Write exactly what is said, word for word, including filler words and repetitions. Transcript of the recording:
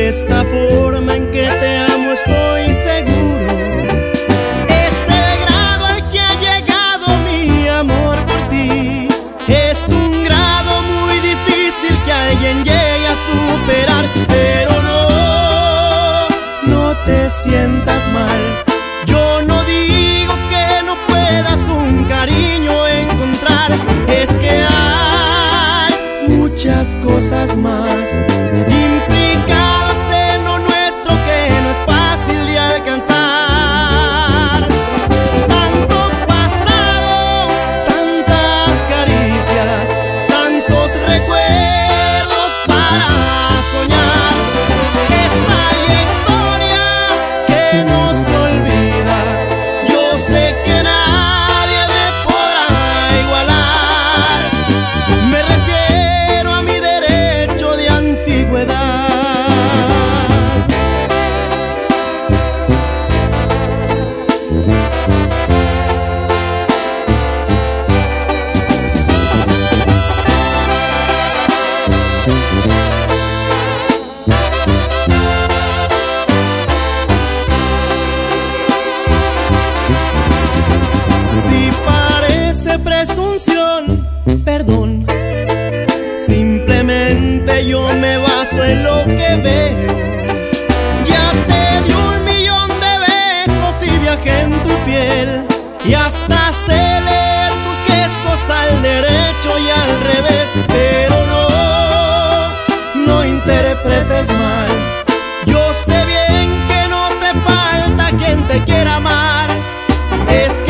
esta forma en que te amo estoy seguro. Es el grado al que ha llegado mi amor por ti. Es un grado muy difícil que alguien llegue a superar. Pero no, no te sientas mal. Yo no digo que no puedas un cariño encontrar. Es que hay muchas cosas más implicadas en lo nuestro que no es fácil de alcanzar. Tanto pasado, tantas caricias, tantos recuerdos para soñar. Esta trayectoria que no se olvida, yo sé que nadie me podrá igualar. Me refiero a mi derecho de antigüedad. Si parece presunción, perdón, simplemente yo me baso en lo que veo. Ya te di un millón de besos y viajé en tu piel, y hasta sé leer tus gestos al derecho y al revés. Pero no, no interpretes mal. Yo sé bien que no te falta quien te quiera amar. Es que